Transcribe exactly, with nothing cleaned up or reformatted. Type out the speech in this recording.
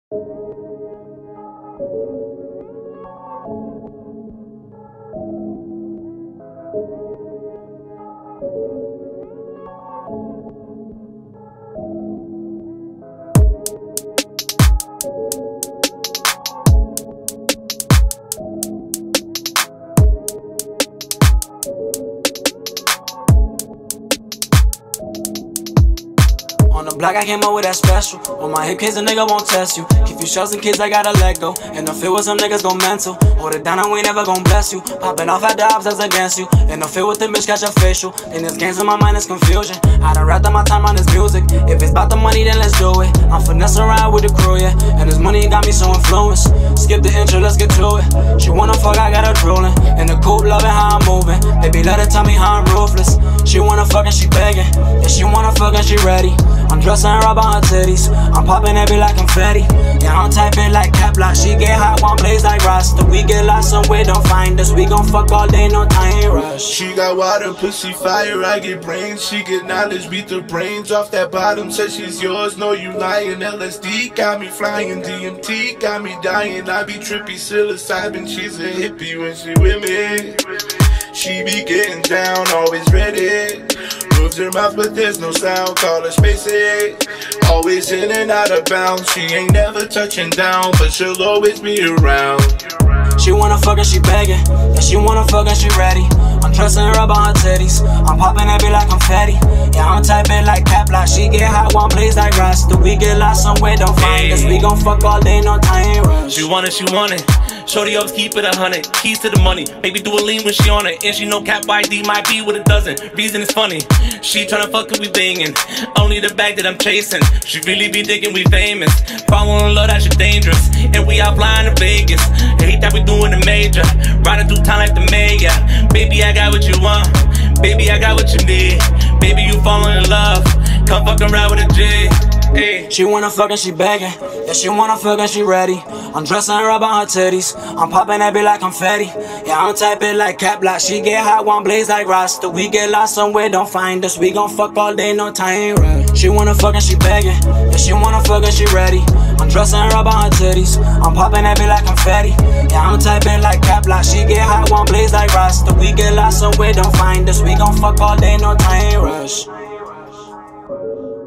On the block, I came up with that special. On my hip case, a nigga won't test you. Keep you shells and kids, I gotta let go. In the field with some niggas gon' mental. Hold it down and we ain't never gon' bless you. Popping off at the ops, that's against you. In the field with the bitch, catch a facial. In this games in my mind, it's confusion. I done wrapped up my time on this music. If it's about the money, then let's do it. I'm finessing around with the crew, yeah. And this money got me so influenced. Skip the intro, let's get to it. She wanna fuck, I got her drooling. In the coupe, loving how I'm moving. Baby, let her tell me how I'm ruthless. She wanna fuck and she begging. If she wanna fuck and she ready. I'm dressing her up on her titties. I'm popping that bitch like confetti. Yeah, I'm typing like cap lock. She get hot, one blaze like Rasta. We get lost somewhere, don't find us. We gon' fuck all day, no time rush. She got water, pussy fire, I get brains. She get knowledge, beat the brains off that bottom. Said she's yours, no you lying. L S D got me flying, D M T got me dying. I be trippy, psilocybin, she's a hippie when she with me. She be getting down, always ready. Moves her mouth but there's no sound, call her spacey. Always in and out of bounds, she ain't never touching down, but she'll always be around. She wanna fuck and she begging. Yeah, she wanna fuck and she ready. I'm trusting her up on her titties. I'm popping that bitch like confetti. Yeah, I'm typing like cap lock. She get hot, one blaze like Rasta. We get lost somewhere, don't find us. We gon' fuck all day, no time rush. She want it, she want it. Shorty always keep it a hundred. Keys to the money. Baby do a lean when she on it. And she know cap Y D might be with a dozen. Reason is funny. She tryna fuck cause we bangin'. Only the bag that I'm chasing. She really be thinking we famous. Following love, that shit dangerous. And we out flying to Vegas. Hate that we doing the major. Riding through town like the mayor. Baby, I got what you want. Baby, I got what you need. Baby, you falling in love. Come fuck around with a G. Hey. She wanna fuck and she begging. Yeah, she wanna fuck and she ready. I'm dressing her up on her titties. I'm popping that bitch like confetti. Yeah, I'm typing like cap lock. She get hot, one blaze like Rasta. We get lost somewhere, don't find us. We gon' fuck all day, no time rush. She wanna fuck and she begging. Yeah, she wanna fuck and she ready. I'm dressing her up on her titties. I'm popping that bitch like confetti. Yeah, I'm typing like cap lock. She get hot, one blaze like Rasta. We get lost somewhere, don't find us. We gon' fuck all day, no time rush.